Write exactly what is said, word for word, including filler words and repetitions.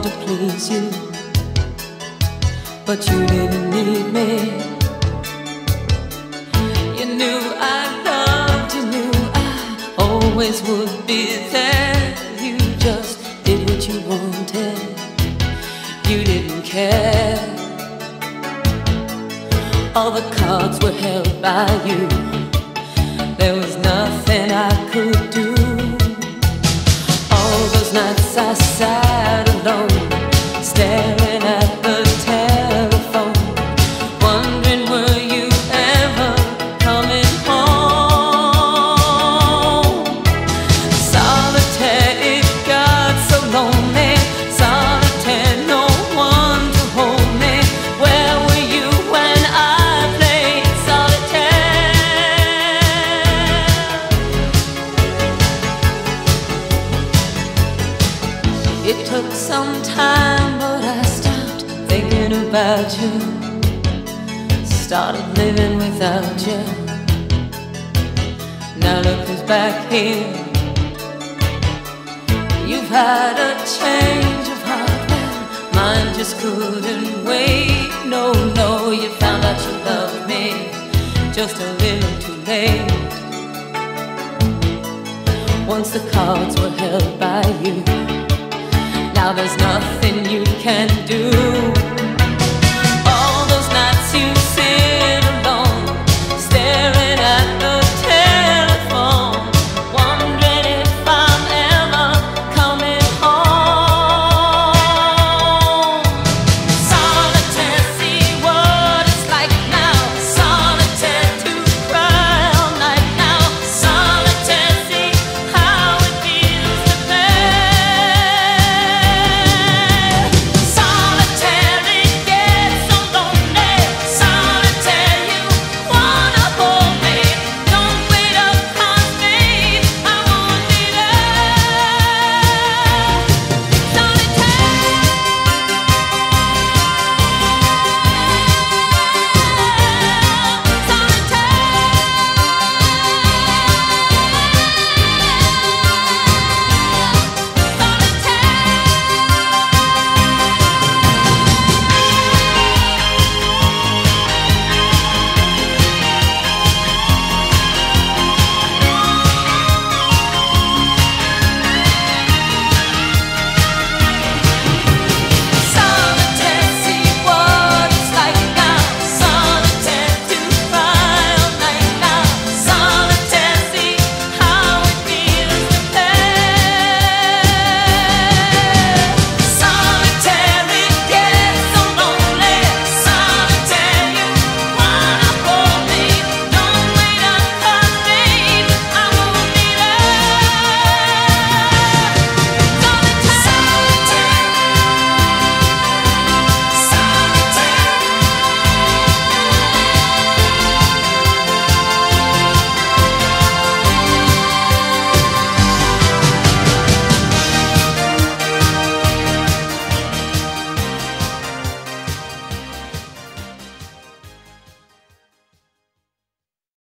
to please you, but you didn't need me. You knew I loved, you knew I always would be there. You just did what you wanted, you didn't care. All the cards were held by you, there was nothing I could do. All those nights I sat alone, staring at the telephone, wondering were you ever coming home. Solitaire, it got so lonely. Solitaire, no one to hold me. Where were you when I played solitaire? It took some time, but I stopped thinking about you, started living without you. Now look who's back here. You've had a change of heart, well, mine just couldn't wait. No, no, you found out you loved me just a little too late. Once the cards were held by you, now there's nothing you can